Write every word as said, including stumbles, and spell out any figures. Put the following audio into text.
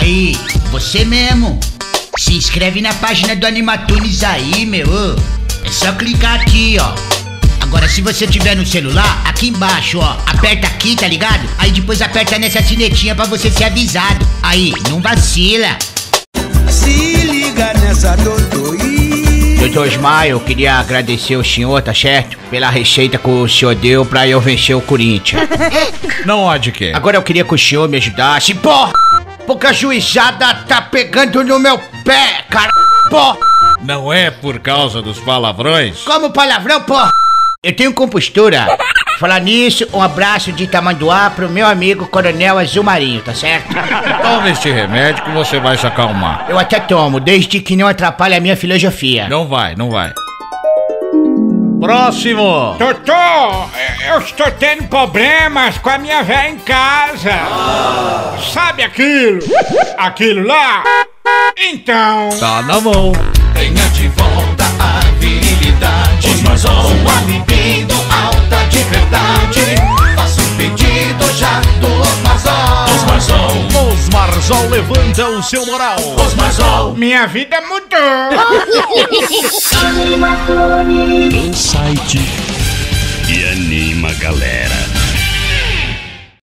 Aí, você mesmo. Se inscreve na página do Animatunes aí, meu. É só clicar aqui, ó. Agora, se você tiver no celular, aqui embaixo, ó, aperta aqui, tá ligado? Aí depois aperta nessa sinetinha pra você ser avisado. Aí, não vacila. Se liga nessa doutor. doutor Ismael, eu queria agradecer o senhor, tá certo? Pela receita que o senhor deu pra eu vencer o Corinthians. Não há de quê. Agora eu queria que o senhor me ajudasse, porra! Porque a juizada tá pegando no meu pé, cara, porra! Não é por causa dos palavrões? Como palavrão, porra! Eu tenho compostura. Falar nisso, um abraço de Tamanduá pro meu amigo Coronel Azul Marinho, tá certo? Toma este remédio que você vai se acalmar. Eu até tomo, desde que não atrapalhe a minha filosofia. Não vai, não vai. Próximo! Doutor, eu estou tendo problemas com a minha véia em casa. Ah. Sabe aquilo? Aquilo lá? Então... Tá na mão. Tenha de volta a virilidade. Osmarzol, a libido alta de verdade. Faça um pedido já do Osmarzol. Osmarzol. Osmarzol levanta o seu moral. Osmarzol. Minha vida mudou. O site que anima a galera.